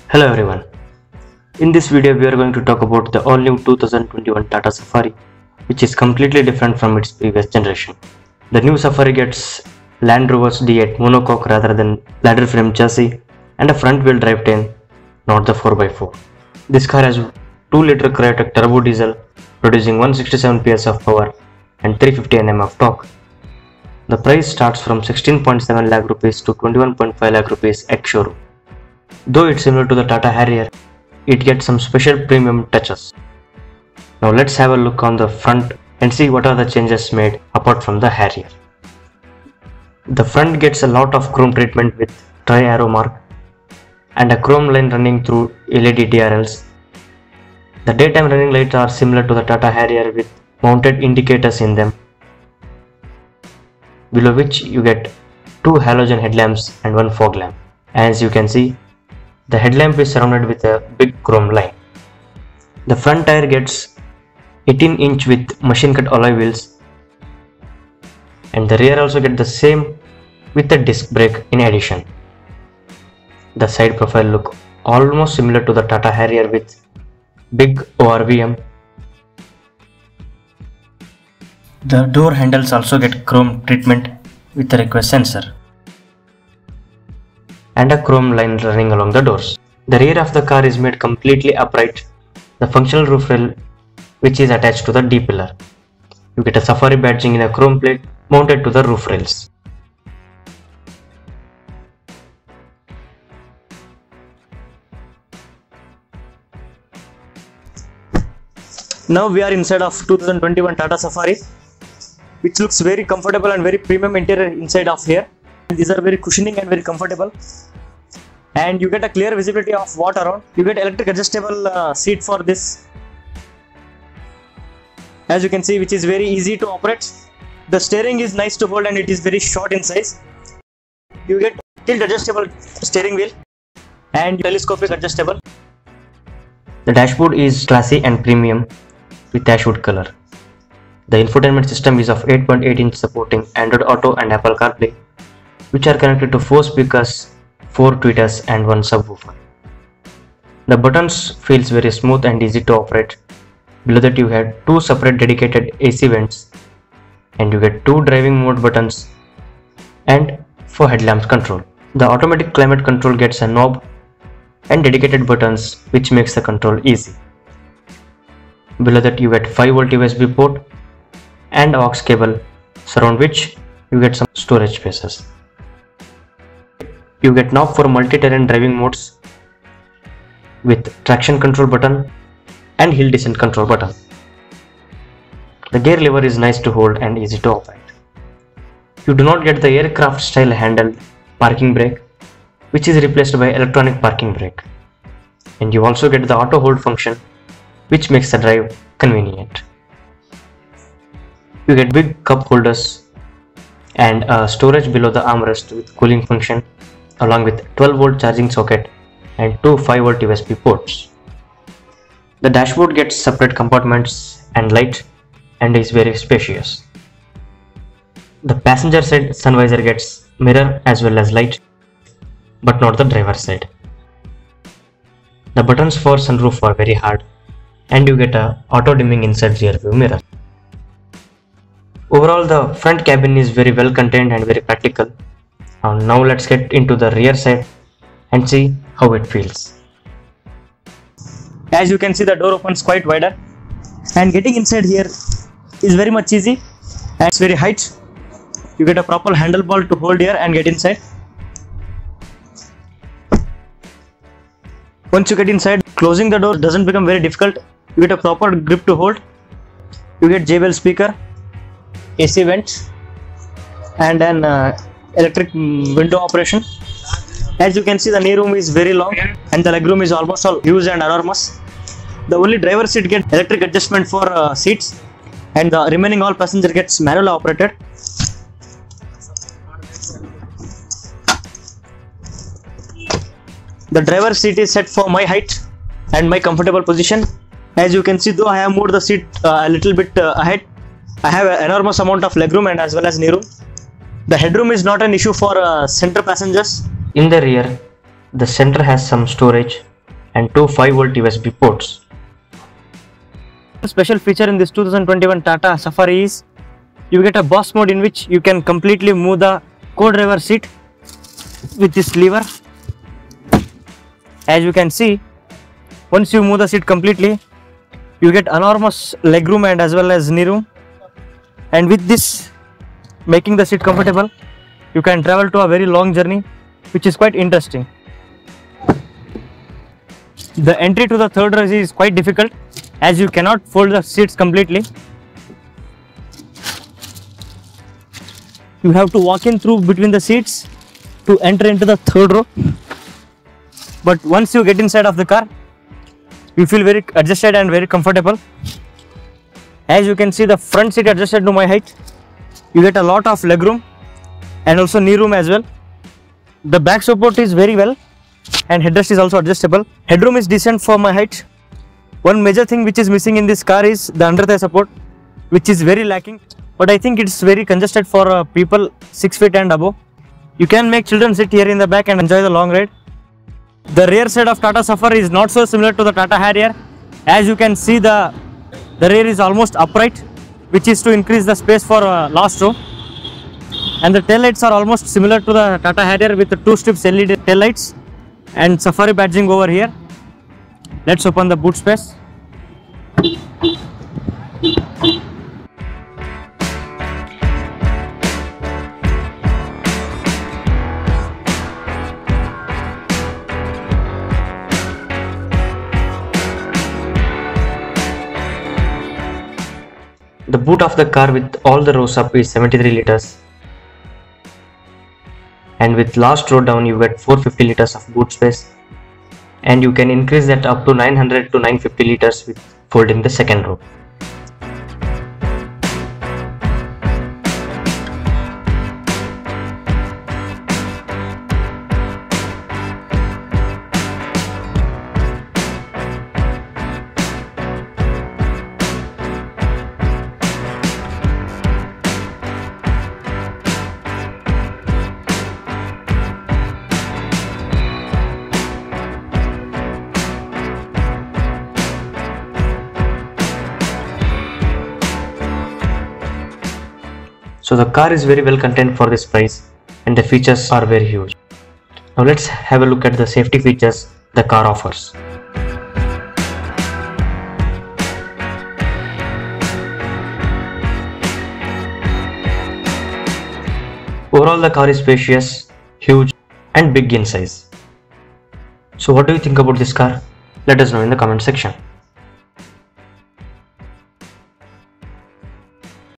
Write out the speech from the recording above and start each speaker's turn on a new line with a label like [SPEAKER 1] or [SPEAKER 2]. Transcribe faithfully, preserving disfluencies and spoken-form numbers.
[SPEAKER 1] Hello everyone. In this video we are going to talk about the all new two thousand twenty-one Tata Safari, which is completely different from its previous generation. The new Safari gets Land Rover's D eight monocoque rather than ladder frame chassis and a front wheel drivetrain, not the four by four. This car has two liter Cryotek turbo diesel producing one hundred sixty-seven P S of power and three hundred fifty Newton meters of torque. The price starts from sixteen point seven lakh rupees to twenty-one point five lakh rupees ex-showroom. Though it's similar to the Tata Harrier, it gets some special premium touches. Now let's have a look on the front and see what are the changes made apart from the Harrier. The front gets a lot of chrome treatment with tri-arrow mark and a chrome line running through L E D D R Ls. The daytime running lights are similar to the Tata Harrier with mounted indicators in them, below which you get two halogen headlamps and one fog lamp. As you can see, the headlamp is surrounded with a big chrome line. The front tire gets eighteen inch with machine cut alloy wheels, and the rear also get the same with a disc brake in addition. The side profile look almost similar to the Tata Harrier with big O R V M. The door handles also get chrome treatment with a request sensor and a chrome line running along the doors. The rear of the car is made completely upright, the functional roof rail which is attached to the D-pillar. You get a Safari badging in a chrome plate mounted to the roof rails. Now we are inside of two thousand twenty-one Tata Safari, which looks very comfortable and very premium interior inside of here. These are very cushioning and very comfortable, and you get a clear visibility of what around. You get electric adjustable uh, seat for this, as you can see, which is very easy to operate. The steering is nice to hold and it is very short in size. You get tilt adjustable steering wheel and telescopic adjustable. The dashboard is classy and premium with ashwood color. The infotainment system is of eight point eight inch supporting Android Auto and Apple CarPlay, which are connected to four speakers, four tweeters and one subwoofer. The buttons feels very smooth and easy to operate. Below that you have two separate dedicated A C vents, and you get two driving mode buttons and four headlamps control. The automatic climate control gets a knob and dedicated buttons, which makes the control easy. Below that you get five volt U S B port and aux cable, surround which you get some storage spaces. You get knob for multi-terrain driving modes with traction control button and hill descent control button. The gear lever is nice to hold and easy to operate. You do not get the aircraft style handled parking brake, which is replaced by electronic parking brake, and you also get the auto hold function, which makes the drive convenient. You get big cup holders and a storage below the armrest with cooling function, along with twelve volt charging socket and two five volt U S B ports. The dashboard gets separate compartments and light and is very spacious. The passenger side sun visor gets mirror as well as light, but not the driver side. The buttons for sunroof are very hard, and you get a auto dimming inside rear view mirror. Overall, the front cabin is very well contained and very practical. And now let's get into the rear side and see how it feels. As you can see, the door opens quite wider, and getting inside here is very much easy, and it's very height. You get a proper handlebar to hold here and get inside. Once you get inside, closing the door doesn't become very difficult. You get a proper grip to hold. You get J B L speaker, A C vent, and an uh, electric window operation. As you can see, the knee room is very long and the leg room is almost all huge and enormous. The only driver seat gets electric adjustment for uh, seats, and the remaining all passenger gets manual operated. The driver seat is set for my height and my comfortable position. As you can see, though I have moved the seat uh, a little bit uh, ahead, I have an enormous amount of legroom and as well as knee room. The headroom is not an issue for uh, center passengers. In the rear, the center has some storage and two five volt U S B ports.
[SPEAKER 2] The special feature in this two thousand twenty-one Tata Safari is you get a boss mode in which you can completely move the co-driver seat with this lever. As you can see, once you move the seat completely, you get enormous legroom and as well as knee room, and with this making the seat comfortable, you can travel to a very long journey, which is quite interesting. The entry to the third row is quite difficult as you cannot fold the seats completely. You have to walk in through between the seats to enter into the third row. But once you get inside of the car, you feel very adjusted and very comfortable. As you can see, the front seat adjusted to my height. You get a lot of legroom and also knee room as well. The back support is very well and headrest is also adjustable. Headroom is decent for my height. One major thing which is missing in this car is the under thigh support, which is very lacking. But I think it's very congested for uh, people six feet and above. You can make children sit here in the back and enjoy the long ride. The rear side of Tata Safari is not so similar to the Tata Harrier. As you can see, the, the rear is almost upright, which is to increase the space for uh, last row. And the tail lights are almost similar to the Tata Harrier with the two strips L E D tail lights and Safari badging over here. Let's open the boot space.
[SPEAKER 1] The boot of the car with all the rows up is seventy-three liters, and with last row down you get four hundred fifty liters of boot space, and you can increase that up to nine hundred to nine hundred fifty liters with folding the second row. So the car is very well contained for this price and the features are very huge. Now let's have a look at the safety features the car offers. Overall, the car is spacious, huge and big in size. So what do you think about this car? Let us know in the comment section.